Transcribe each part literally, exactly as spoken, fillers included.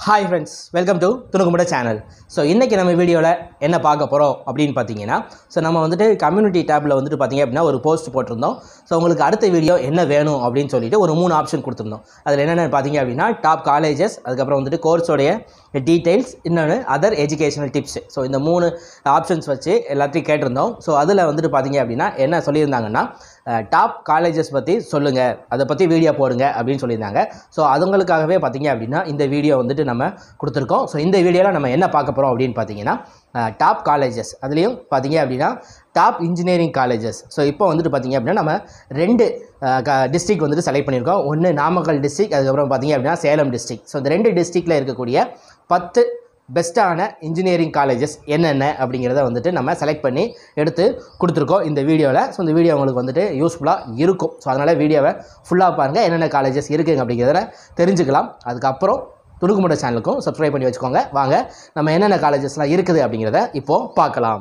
Hi friends, welcome to Tunukumada channel. So இன்னைக்கு நம்ம வீடியோல என்ன பார்க்க போறோம் அப்படினு பாத்தீங்கன்னா சோ நம்ம வந்துட்டு கம்யூனிட்டி டாப்ல வந்துட்டு பாத்தீங்க அப்படினா ஒரு போஸ்ட் போட்டுருந்தோம். சோ உங்களுக்கு அடுத்த வீடியோ என்ன வேணும் அப்படினு சொல்லிட்டு ஒரு மூணு ஆப்ஷன் கொடுத்திருந்தோம். அதுல என்னென்ன பாத்தீங்க அப்படினா டாப் காலேजेस அதுக்கு அப்புறம் வந்துட்டு கோர்ஸ் உடைய டீடைல்ஸ் இன்னொரு அதர் எஜுகேஷனல் டிப்ஸ். சோ இந்த மூணு ஆப்ஷன்ஸ் வச்சு எல்லாத்தையும் கேட்டிருந்தோம். சோ அதுல வந்துட்டு பாத்தீங்க அப்படினா என்ன சொல்லியிருந்தாங்கன்னா டாப் காலேजेस பத்தி சொல்லுங்க, அத பத்தி வீடியோ போடுங்க அப்படினு சொல்லியிருந்தாங்க. சோ அதுங்களுக்காகவே பாத்தீங்க அப்படினா இந்த வீடியோ வந்துட்டு நம்ம கொடுத்திருக்கோம். சோ இந்த வீடியோல நம்ம என்ன பார்க்க போறோம் அப்படினு பாத்தீங்கன்னா டாப் காலேजेस அதுலயும் பாத்தீங்க அப்படினா டாப் இன்ஜினியரிங் காலேजेस. சோ இப்போ வந்துட்டு பாத்தீங்க அப்படினா நம்ம ரெண்டு டிஸ்ட்ரிக்ட் வந்துட்டு செலக்ட் பண்ணிருக்கோம். ஒன்னு நாமக்கல் டிஸ்ட்ரிக்ட், அதுக்கு அப்புறம் பாத்தீங்க அப்படினா சேலம் டிஸ்ட்ரிக்ட். சோ இந்த ரெண்டு டிஸ்ட்ரிக்ட்ல இருக்கக்கூடிய பத்து பெஸ்ட்டான இன்ஜினியரிங் காலேजेस என்னென்ன அப்படிங்கறத வந்துட்டு நம்ம செலக்ட் பண்ணி எடுத்து கொடுத்திருக்கோம் இந்த வீடியோல. சோ இந்த வீடியோ உங்களுக்கு வந்துட்டு யூஸ்ஃபுல்லா இருக்கும். சோ அதனால வீடியோவை ஃபுல்லா பாருங்க, என்னென்ன காலேजेस இருக்குங்க அப்படிங்கறத தெரிஞ்சுக்கலாம். அதுக்கு அப்புறம் துணுக்குமுட சேனலுக்கும் சப்ஸ்கிரைப் பண்ணி வச்சுக்கோங்க. வாங்க நம்ம என்னென்ன காலேजेसலாம் இருக்குது அப்படிங்கறத இப்போ பார்க்கலாம்.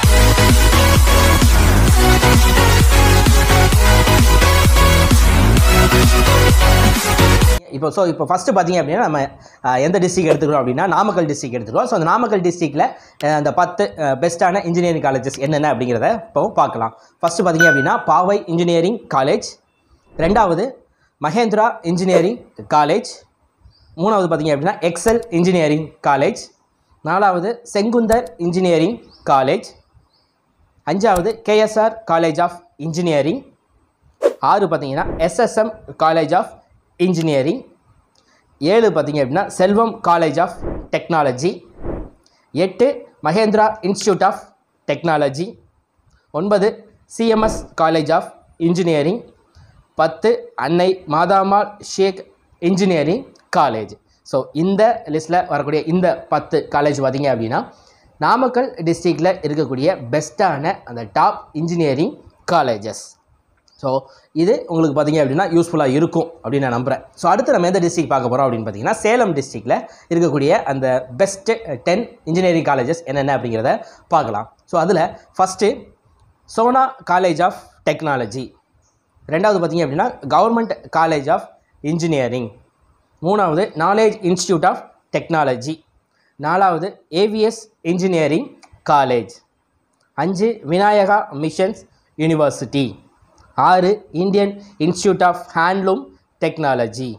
இப்போ சோ இப்போ ஃபர்ஸ்ட் பாத்தீங்க அப்படினா நம்ம எந்த டிஸ்ட்ரிக்ட் எடுத்துக்கிறோம் அப்படினா நாமக்கல் டிஸ்ட்ரிக்ட் எடுத்துக்கிறோம். சோ அந்த நாமக்கல் டிஸ்ட்ரிக்ட்ல அந்த பத்து பெஸ்ட்டான இன்ஜினியரிங் காலேजेस என்னென்ன அப்படிங்கறத இப்போ பார்க்கலாம். ஃபர்ஸ்ட் பாத்தீங்க அப்படினா பாவை இன்ஜினியரிங் காலேஜ், இரண்டாவது மகேந்திரா இன்ஜினியரிங் காலேஜ், மூணாவது பாத்தீங்க அப்படினா எக்ஸல் இன்ஜினியரிங் காலேஜ், நாலாவது செங்குந்தர் இன்ஜினியரிங் காலேஜ், அஞ்சாவது கேஎஸ்ஆர் காலேஜ் ஆஃப் இன்ஜினியரிங், ஆறு பாத்தீங்கன்னா எஸ்எஸ்எம் காலேஜ் ஆஃப் இன்ஜினியரிங், ஏழு பாத்தீங்க அப்படினா செல்வம் காலேஜ் ஆஃப் டெக்னாலஜி, எட்டு மகேந்திரா இன்ஸ்டிடியூட் ஆஃப் டெக்னாலஜி, ஒன்பது சிஎம்எஸ் காலேஜ் ஆஃப் இன்ஜினியரிங், பத்து அன்னை மாதாமால் ஷேக் இன்ஜினியரிங் காலேஜ். ஸோ இந்த லிஸ்ட்டில் வரக்கூடிய இந்த பத்து காலேஜ் பார்த்தீங்க அப்படின்னா நாமக்கல் டிஸ்ட்ரிக்டில் இருக்கக்கூடிய பெஸ்ட்டான அந்த டாப் இன்ஜினியரிங் காலேஜஸ். ஸோ இது உங்களுக்கு பார்த்தீங்க அப்படின்னா யூஸ்ஃபுல்லாக இருக்கும் அப்படின்னு நான் நம்புகிறேன். ஸோ அடுத்து நம்ம எந்த டிஸ்ட்ரிக்ட் பார்க்க போகிறோம் அப்படின்னு பார்த்தீங்கன்னா சேலம் டிஸ்ட்ரிக்டில் இருக்கக்கூடிய அந்த பெஸ்ட்டு டென் இன்ஜினியரிங் காலேஜஸ் என்னென்ன அப்படிங்கிறத பார்க்கலாம். ஸோ அதில் first Sona college of technology, ரெண்டாவது பார்த்தீங்க அப்படின்னா கவர்மெண்ட் காலேஜ் ஆஃப் இன்ஜினியரிங், மூணாவது நாலேஜ் இன்ஸ்டிடியூட் ஆஃப் டெக்னாலஜி, நாலாவது ஏவிஎஸ் இன்ஜினியரிங் காலேஜ், அஞ்சு விநாயகா மிஷன்ஸ் யூனிவர்சிட்டி, ஆறு Indian institute of handloom technology,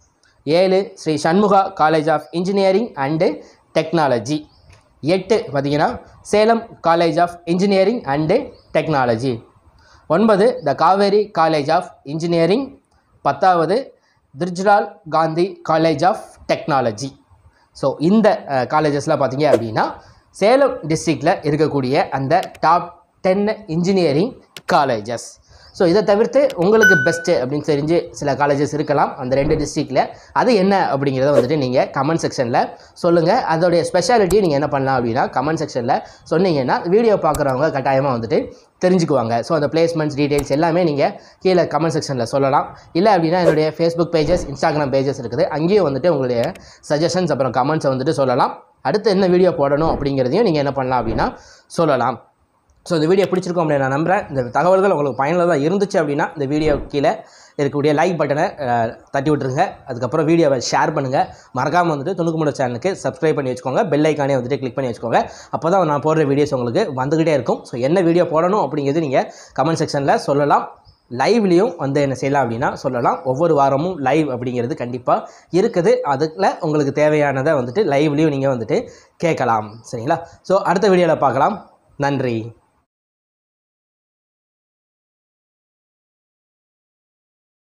ஏழு Sri Shanmugha college of engineering and technology, எட்டு பார்த்தீங்கன்னா Salem college of engineering and technology, ஒன்பது the Kaveri college of engineering, பத்தாவது Dhirajlal Gandhi college of technology. So இந்த காலேஜஸ்லாம் பார்த்தீங்க அப்படின்னா சேலம் டிஸ்ட்ரிக்டில் இருக்கக்கூடிய அந்த top ten engineering colleges. So இதை தவிர்த்து உங்களுக்கு பெஸ்ட்டு அப்படின்னு தெரிஞ்சு சில காலேஜஸ் இருக்கலாம் அந்த ரெண்டு டிஸ்ட்ரிக்டில். அது என்ன அப்படிங்கிறத வந்துட்டு நீங்கள் கமெண்ட் செக்ஷனில் சொல்லுங்கள். அதோடைய ஸ்பெஷாலிட்டி நீங்கள் என்ன பண்ணலாம் அப்படின்னா கமெண்ட் செக்ஷனில் சொன்னீங்கன்னா வீடியோ பார்க்குறவங்க கட்டாயமாக வந்துட்டு தெரிஞ்சுக்குவாங்க. ஸோ அந்த பிளேஸ்மெண்ட்ஸ் டீட்டெயில்ஸ் எல்லாமே நீங்கள் கீழே கமெண்ட் செக்ஷனில் சொல்லலாம். இல்லை அப்படின்னா என்னுடைய ஃபேஸ்புக் பேஜஸ், இன்ஸ்டாகிராம் பேஜஸ் இருக்குது, அங்கேயும் வந்துட்டு உங்களுடைய சஜஷன்ஸ் அப்புறம் கமெண்ட்ஸை வந்துட்டு சொல்லலாம். அடுத்து என்ன வீடியோ போடணும் அப்படிங்கிறதையும் நீங்கள் என்ன பண்ணலாம் அப்படின்னா சொல்லலாம். ஸோ இந்த வீடியோ பிடிச்சிருக்கோம் அப்படின்னு நான் நம்புகிறேன். இந்த தகவல்கள் உங்களுக்கு பயனுள்ளதாக இருந்துச்சு அப்படின்னா இந்த வீடியோ கீழே இருக்கக்கூடிய லைக் பட்டனை தட்டி விட்டுருங்க. அதுக்கப்புறம் வீடியோவை ஷேர் பண்ணுங்கள். மறக்காமல் வந்துட்டு துணுக்குமுட சேனலுக்கு சப்ஸ்கிரைப் பண்ணி வச்சுக்கோங்க. பெல் ஐக்கானே வந்துட்டு கிளிக் பண்ணி வச்சுக்கோங்க. அப்போ தான் நான் போடுற வீடியோஸ் உங்களுக்கு வந்துக்கிட்டே இருக்கும். ஸோ என்ன வீடியோ போடணும் அப்படிங்கிறது நீங்கள் கமெண்ட் செக்ஷனில் சொல்லலாம். லைவ்லேயும் வந்து என்ன செய்யலாம் அப்படின்னா சொல்லலாம். ஒவ்வொரு வாரமும் லைவ் அப்படிங்கிறது கண்டிப்பாக இருக்குது. அதுக்குள்ள உங்களுக்கு தேவையானதை வந்துட்டு லைவ்லேயும் நீங்கள் வந்துட்டு கேட்கலாம். சரிங்களா? ஸோ அடுத்த வீடியோவில் பார்க்கலாம். நன்றி.